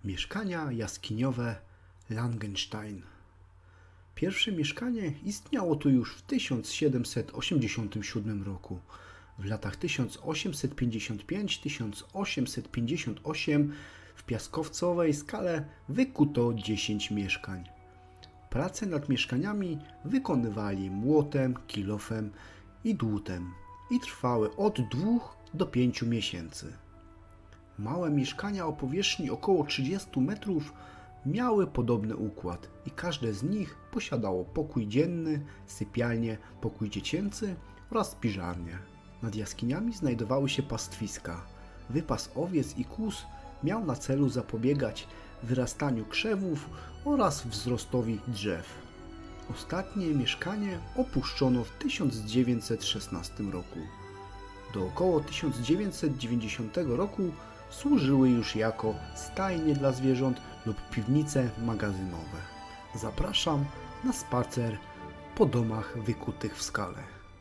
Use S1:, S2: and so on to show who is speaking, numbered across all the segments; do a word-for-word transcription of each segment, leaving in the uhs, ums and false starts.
S1: Mieszkania jaskiniowe Langenstein. Pierwsze mieszkanie istniało tu już w tysiąc siedemset osiemdziesiątym siódmym roku. W latach tysiąc osiemset pięćdziesiąt piąty do tysiąc osiemset pięćdziesiątego ósmego w piaskowcowej skale wykuto dziesięć mieszkań. Prace nad mieszkaniami wykonywali młotem, kilofem i dłutem i trwały od dwóch do pięciu miesięcy. Małe mieszkania o powierzchni około trzydziestu metrów miały podobny układ i każde z nich posiadało pokój dzienny, sypialnię, pokój dziecięcy oraz piżarnię. Nad jaskiniami znajdowały się pastwiska. Wypas owiec i kóz miał na celu zapobiegać wyrastaniu krzewów oraz wzrostowi drzew. Ostatnie mieszkanie opuszczono w tysiąc dziewięćset szesnastym roku. Do około tysiąc dziewięćset dziewięćdziesiątego roku służyły już jako stajnie dla zwierząt lub piwnice magazynowe. Zapraszam na spacer po domach wykutych w skale.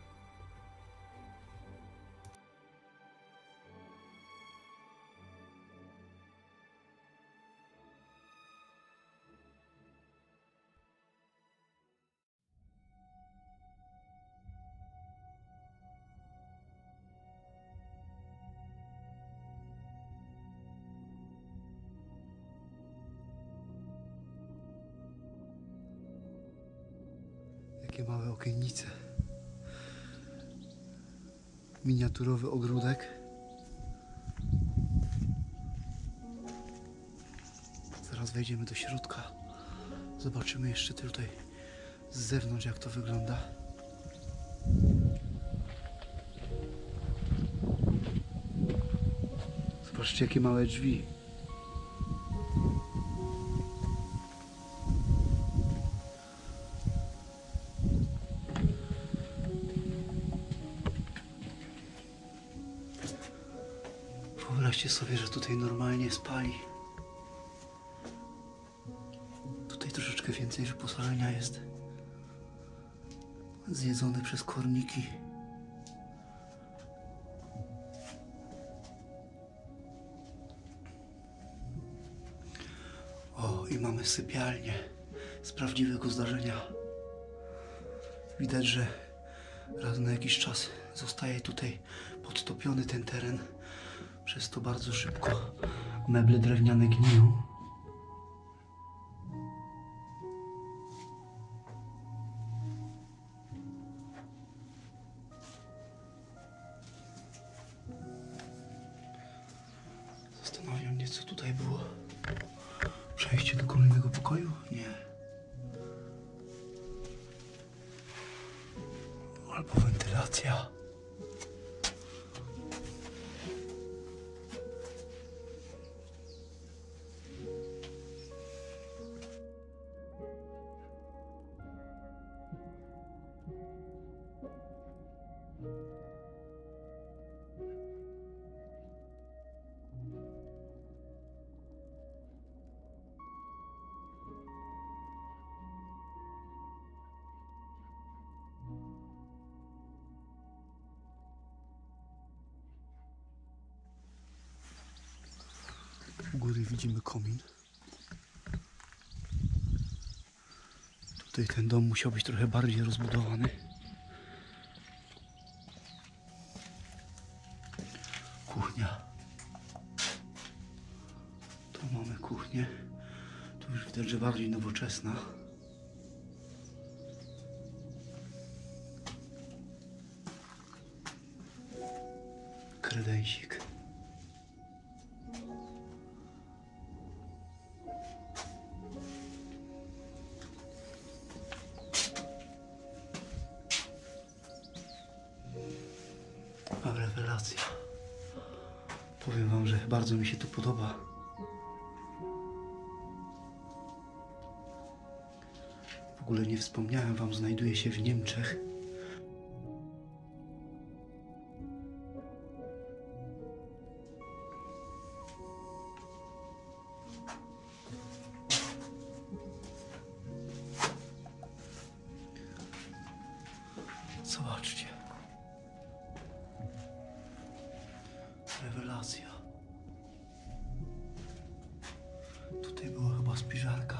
S2: Jakie małe okiennice. Miniaturowy ogródek. Zaraz wejdziemy do środka. Zobaczymy jeszcze tutaj z zewnątrz, jak to wygląda. Zobaczcie, jakie małe drzwi. Wyobraźcie sobie, że tutaj normalnie spali. Tutaj troszeczkę więcej wyposażenia jest. Zjedzone przez korniki. O, i mamy sypialnię z prawdziwego zdarzenia. Widać, że raz na jakiś czas zostaje tutaj podtopiony ten teren. Przez to bardzo szybko meble drewniane gniją. Zastanawiam mnie, co tutaj było. Przejście do kolejnego pokoju? Nie. Albo wentylacja. U góry widzimy komin. Tutaj ten dom musiał być trochę bardziej rozbudowany. Kuchnia. Tu mamy kuchnię. Tu już widać, że bardziej nowoczesna. Kredensik. A rewelacja. Powiem wam, że bardzo mi się tu podoba. W ogóle nie wspomniałem wam, znajduje się w Niemczech. Zobaczcie. Rewelacja. Nowa spiżarka.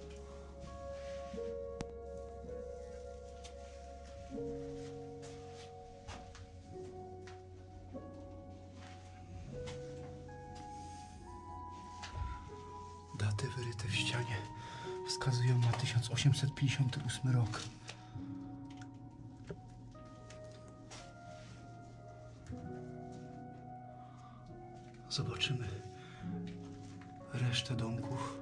S2: Daty wyryte w ścianie wskazują na tysiąc osiemset pięćdziesiąty ósmy rok. Zobaczymy resztę domków.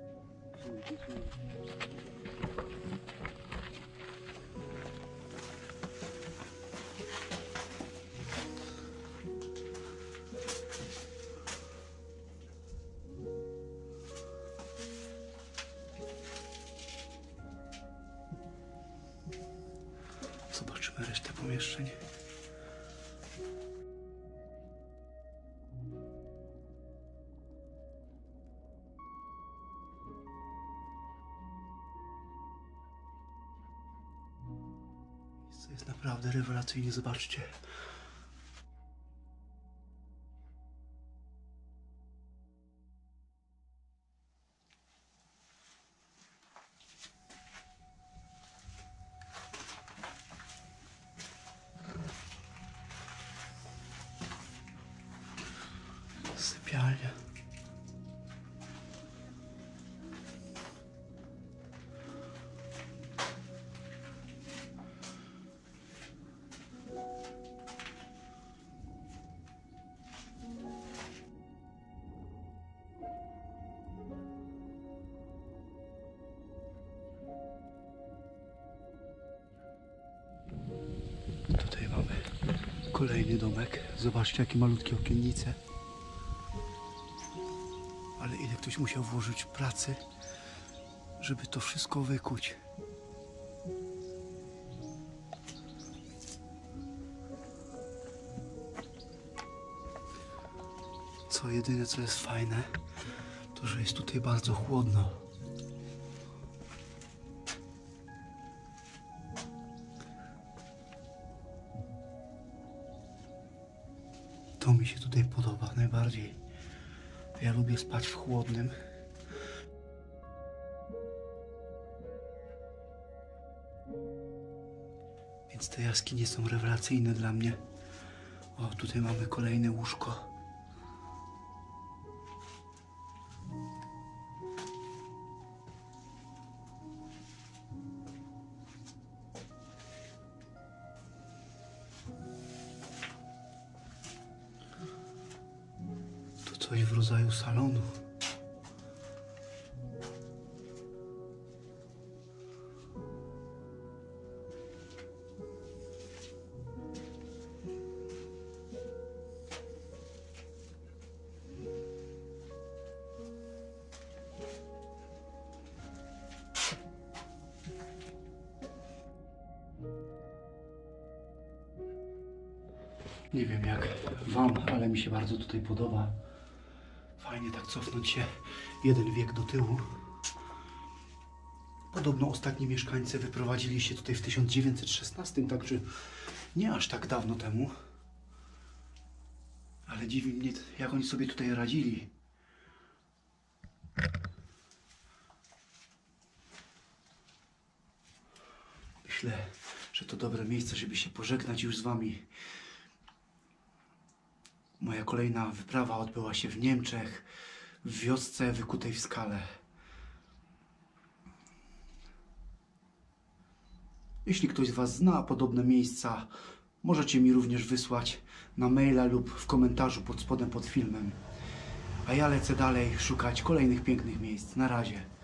S2: Zobaczymy resztę pomieszczeń. To jest naprawdę rewelacyjnie, zobaczcie. Sypialnia. Tutaj mamy kolejny domek. Zobaczcie, jakie malutkie okiennice. Ale ile ktoś musiał włożyć pracy, żeby to wszystko wykuć. Co jedyne, co jest fajne, to że jest tutaj bardzo chłodno. To mi się tutaj podoba najbardziej. Ja lubię spać w chłodnym. Więc te jaskinie są rewelacyjne dla mnie. O, tutaj mamy kolejne łóżko. Coś w rodzaju salonu. Nie wiem jak wam, ale mi się bardzo tutaj podoba. Fajnie tak cofnąć się jeden wiek do tyłu. Podobno ostatni mieszkańcy wyprowadzili się tutaj w tysiąc dziewięćset szesnastym, także nie aż tak dawno temu. Ale dziwi mnie, jak oni sobie tutaj radzili. Myślę, że to dobre miejsce, żeby się pożegnać już z wami. Moja kolejna wyprawa odbyła się w Niemczech, w wiosce wykutej w skale. Jeśli ktoś z was zna podobne miejsca, możecie mi również wysłać na maila lub w komentarzu pod spodem pod filmem. A ja lecę dalej szukać kolejnych pięknych miejsc. Na razie.